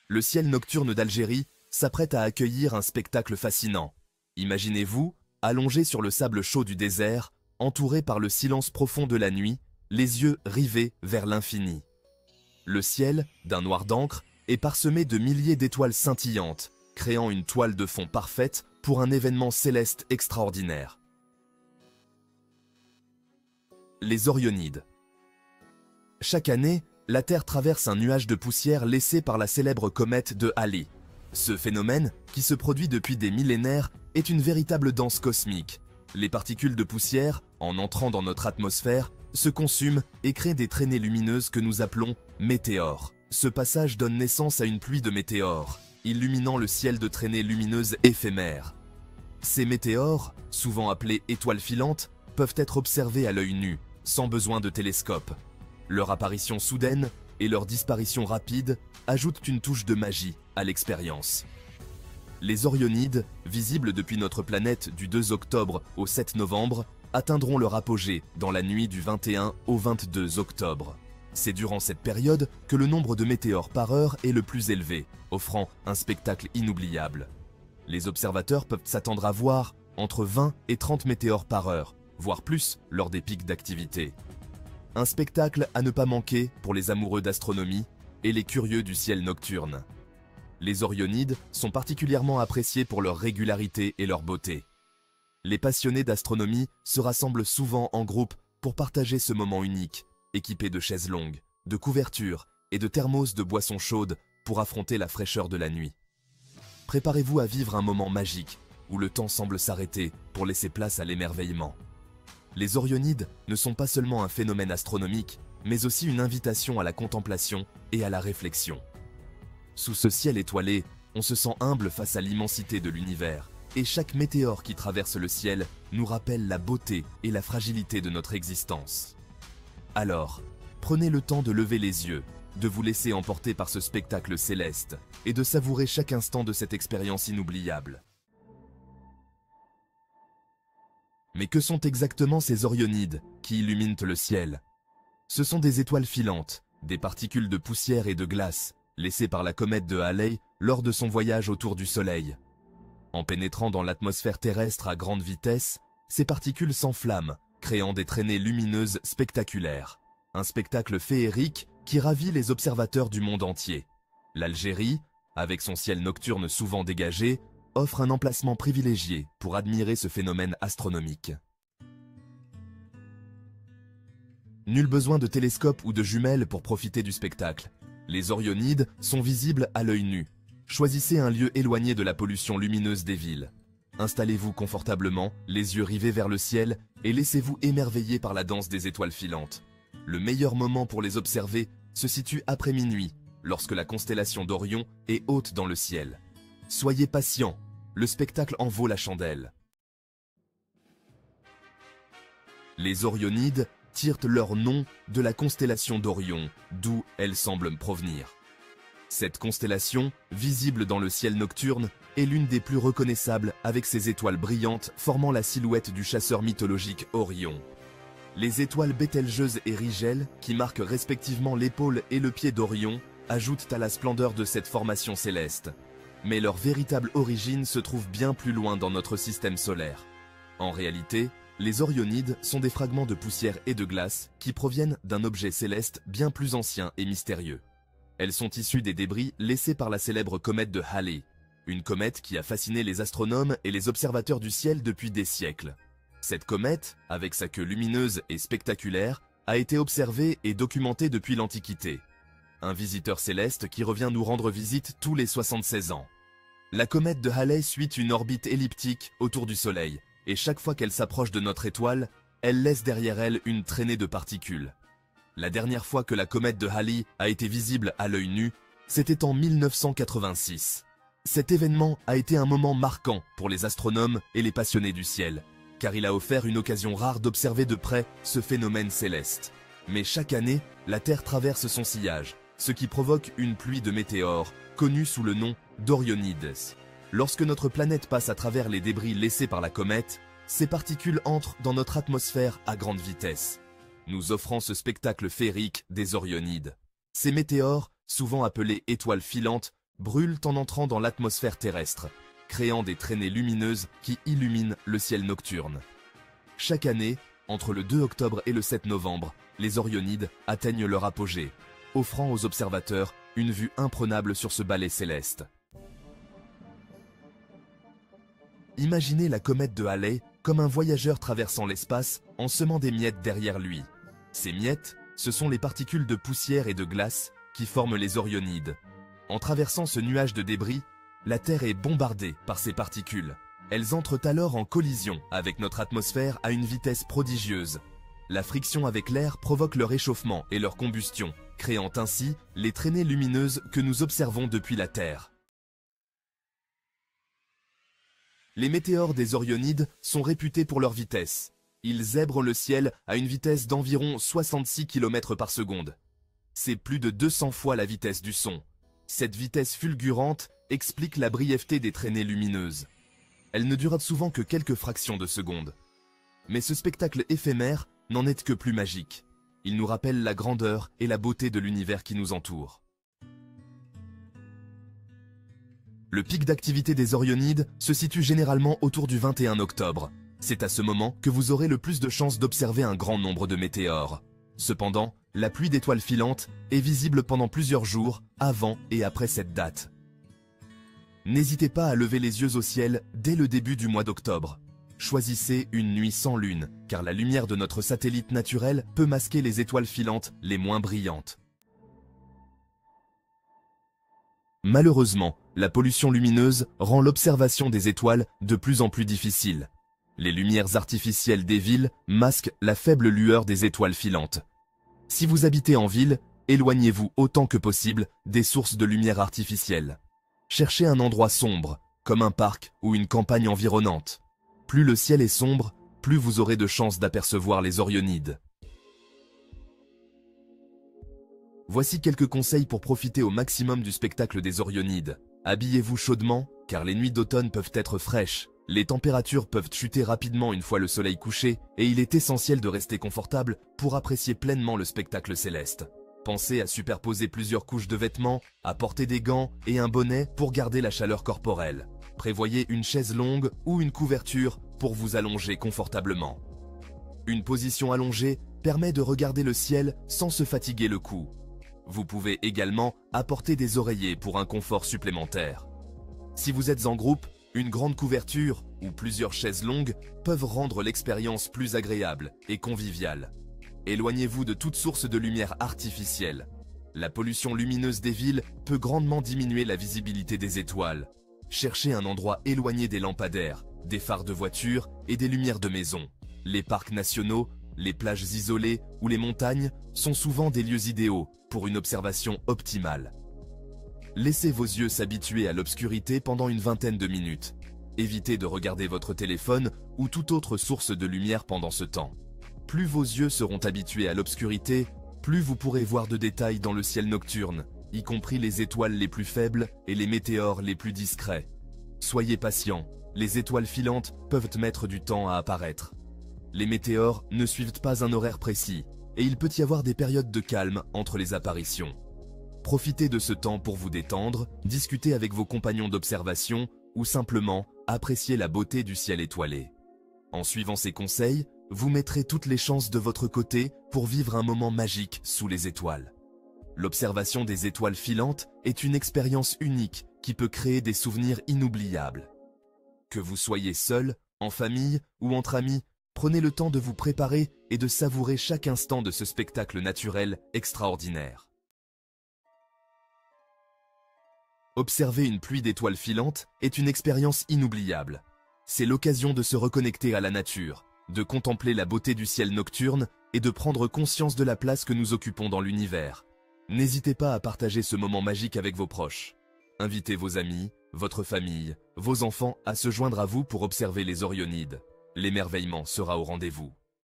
Le ciel nocturne d'Algérie s'apprête à accueillir un spectacle fascinant. Imaginez-vous, allongé sur le sable chaud du désert, entouré par le silence profond de la nuit, les yeux rivés vers l'infini. Le ciel, d'un noir d'encre, est parsemé de milliers d'étoiles scintillantes, créant une toile de fond parfaite pour un événement céleste extraordinaire. Les Orionides. Chaque année, la Terre traverse un nuage de poussière laissé par la célèbre comète de Halley. Ce phénomène, qui se produit depuis des millénaires, est une véritable danse cosmique. Les particules de poussière, en entrant dans notre atmosphère, se consument et créent des traînées lumineuses que nous appelons météores. Ce passage donne naissance à une pluie de météores, illuminant le ciel de traînées lumineuses éphémères. Ces météores, souvent appelés étoiles filantes, peuvent être observés à l'œil nu, sans besoin de télescope. Leur apparition soudaine et leur disparition rapide ajoutent une touche de magie à l'expérience. Les Orionides, visibles depuis notre planète du 2 octobre au 7 novembre, atteindront leur apogée dans la nuit du 21 au 22 octobre. C'est durant cette période que le nombre de météores par heure est le plus élevé, offrant un spectacle inoubliable. Les observateurs peuvent s'attendre à voir entre 20 et 30 météores par heure, voire plus lors des pics d'activité. Un spectacle à ne pas manquer pour les amoureux d'astronomie et les curieux du ciel nocturne. Les Orionides sont particulièrement appréciés pour leur régularité et leur beauté. Les passionnés d'astronomie se rassemblent souvent en groupe pour partager ce moment unique, équipés de chaises longues, de couvertures et de thermos de boissons chaudes pour affronter la fraîcheur de la nuit. Préparez-vous à vivre un moment magique où le temps semble s'arrêter pour laisser place à l'émerveillement. Les Orionides ne sont pas seulement un phénomène astronomique, mais aussi une invitation à la contemplation et à la réflexion. Sous ce ciel étoilé, on se sent humble face à l'immensité de l'univers, et chaque météore qui traverse le ciel nous rappelle la beauté et la fragilité de notre existence. Alors, prenez le temps de lever les yeux, de vous laisser emporter par ce spectacle céleste, et de savourer chaque instant de cette expérience inoubliable. Mais que sont exactement ces Orionides qui illuminent le ciel? Ce sont des étoiles filantes, des particules de poussière et de glace, laissées par la comète de Halley lors de son voyage autour du Soleil. En pénétrant dans l'atmosphère terrestre à grande vitesse, ces particules s'enflamment, créant des traînées lumineuses spectaculaires. Un spectacle féerique qui ravit les observateurs du monde entier. L'Algérie, avec son ciel nocturne souvent dégagé, offre un emplacement privilégié pour admirer ce phénomène astronomique. Nul besoin de télescope ou de jumelles pour profiter du spectacle. Les Orionides sont visibles à l'œil nu. Choisissez un lieu éloigné de la pollution lumineuse des villes. Installez-vous confortablement, les yeux rivés vers le ciel, et laissez-vous émerveiller par la danse des étoiles filantes. Le meilleur moment pour les observer se situe après minuit, lorsque la constellation d'Orion est haute dans le ciel. Soyez patients, le spectacle en vaut la chandelle. Les Orionides tirent leur nom de la constellation d'Orion, d'où elle semble provenir. Cette constellation, visible dans le ciel nocturne, est l'une des plus reconnaissables avec ses étoiles brillantes formant la silhouette du chasseur mythologique Orion. Les étoiles Bételgeuse et Rigel, qui marquent respectivement l'épaule et le pied d'Orion, ajoutent à la splendeur de cette formation céleste. Mais leur véritable origine se trouve bien plus loin dans notre système solaire. En réalité, les Orionides sont des fragments de poussière et de glace qui proviennent d'un objet céleste bien plus ancien et mystérieux. Elles sont issues des débris laissés par la célèbre comète de Halley, une comète qui a fasciné les astronomes et les observateurs du ciel depuis des siècles. Cette comète, avec sa queue lumineuse et spectaculaire, a été observée et documentée depuis l'Antiquité. Un visiteur céleste qui revient nous rendre visite tous les 76 ans. La comète de Halley suit une orbite elliptique autour du Soleil, et chaque fois qu'elle s'approche de notre étoile, elle laisse derrière elle une traînée de particules. La dernière fois que la comète de Halley a été visible à l'œil nu, c'était en 1986. Cet événement a été un moment marquant pour les astronomes et les passionnés du ciel, car il a offert une occasion rare d'observer de près ce phénomène céleste. Mais chaque année, la Terre traverse son sillage, ce qui provoque une pluie de météores, connue sous le nom d'Orionides. Lorsque notre planète passe à travers les débris laissés par la comète, ces particules entrent dans notre atmosphère à grande vitesse, nous offrant ce spectacle féerique des Orionides. Ces météores, souvent appelés étoiles filantes, brûlent en entrant dans l'atmosphère terrestre, créant des traînées lumineuses qui illuminent le ciel nocturne. Chaque année, entre le 2 octobre et le 7 novembre, les Orionides atteignent leur apogée, offrant aux observateurs une vue imprenable sur ce balai céleste. Imaginez la comète de Halley comme un voyageur traversant l'espace en semant des miettes derrière lui. Ces miettes, ce sont les particules de poussière et de glace qui forment les Orionides. En traversant ce nuage de débris, la Terre est bombardée par ces particules. Elles entrent alors en collision avec notre atmosphère à une vitesse prodigieuse. La friction avec l'air provoque leur échauffement et leur combustion, créant ainsi les traînées lumineuses que nous observons depuis la Terre. Les météores des Orionides sont réputés pour leur vitesse. Ils zèbrent le ciel à une vitesse d'environ 66 km par seconde. C'est plus de 200 fois la vitesse du son. Cette vitesse fulgurante explique la brièveté des traînées lumineuses. Elles ne durent souvent que quelques fractions de seconde. Mais ce spectacle éphémère n'en est que plus magique. Il nous rappelle la grandeur et la beauté de l'univers qui nous entoure. Le pic d'activité des Orionides se situe généralement autour du 21 octobre. C'est à ce moment que vous aurez le plus de chances d'observer un grand nombre de météores. Cependant, la pluie d'étoiles filantes est visible pendant plusieurs jours avant et après cette date. N'hésitez pas à lever les yeux au ciel dès le début du mois d'octobre. Choisissez une nuit sans lune, car la lumière de notre satellite naturel peut masquer les étoiles filantes les moins brillantes. Malheureusement, la pollution lumineuse rend l'observation des étoiles de plus en plus difficile. Les lumières artificielles des villes masquent la faible lueur des étoiles filantes. Si vous habitez en ville, éloignez-vous autant que possible des sources de lumière artificielle. Cherchez un endroit sombre, comme un parc ou une campagne environnante. Plus le ciel est sombre, plus vous aurez de chances d'apercevoir les Orionides. Voici quelques conseils pour profiter au maximum du spectacle des Orionides. Habillez-vous chaudement, car les nuits d'automne peuvent être fraîches. Les températures peuvent chuter rapidement une fois le soleil couché, et il est essentiel de rester confortable pour apprécier pleinement le spectacle céleste. Pensez à superposer plusieurs couches de vêtements, à porter des gants et un bonnet pour garder la chaleur corporelle. Prévoyez une chaise longue ou une couverture pour vous allonger confortablement. Une position allongée permet de regarder le ciel sans se fatiguer le cou. Vous pouvez également apporter des oreillers pour un confort supplémentaire. Si vous êtes en groupe, une grande couverture ou plusieurs chaises longues peuvent rendre l'expérience plus agréable et conviviale. Éloignez-vous de toute source de lumière artificielle. La pollution lumineuse des villes peut grandement diminuer la visibilité des étoiles. Cherchez un endroit éloigné des lampadaires, des phares de voitures et des lumières de maison. Les parcs nationaux, les plages isolées ou les montagnes sont souvent des lieux idéaux pour une observation optimale. Laissez vos yeux s'habituer à l'obscurité pendant une vingtaine de minutes. Évitez de regarder votre téléphone ou toute autre source de lumière pendant ce temps. Plus vos yeux seront habitués à l'obscurité, plus vous pourrez voir de détails dans le ciel nocturne, y compris les étoiles les plus faibles et les météores les plus discrets. Soyez patient, les étoiles filantes peuvent mettre du temps à apparaître. Les météores ne suivent pas un horaire précis, et il peut y avoir des périodes de calme entre les apparitions. Profitez de ce temps pour vous détendre, discuter avec vos compagnons d'observation ou simplement apprécier la beauté du ciel étoilé. En suivant ces conseils, vous mettrez toutes les chances de votre côté pour vivre un moment magique sous les étoiles. L'observation des étoiles filantes est une expérience unique qui peut créer des souvenirs inoubliables. Que vous soyez seul, en famille ou entre amis, prenez le temps de vous préparer et de savourer chaque instant de ce spectacle naturel extraordinaire. Observer une pluie d'étoiles filantes est une expérience inoubliable. C'est l'occasion de se reconnecter à la nature, de contempler la beauté du ciel nocturne et de prendre conscience de la place que nous occupons dans l'univers. N'hésitez pas à partager ce moment magique avec vos proches. Invitez vos amis, votre famille, vos enfants à se joindre à vous pour observer les Orionides. L'émerveillement sera au rendez-vous.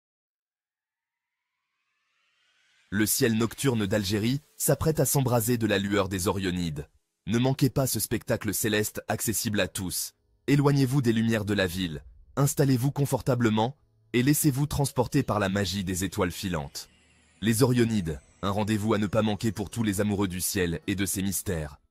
Le ciel nocturne d'Algérie s'apprête à s'embraser de la lueur des Orionides. Ne manquez pas ce spectacle céleste accessible à tous. Éloignez-vous des lumières de la ville, installez-vous confortablement et laissez-vous transporter par la magie des étoiles filantes. Les Orionides, un rendez-vous à ne pas manquer pour tous les amoureux du ciel et de ses mystères.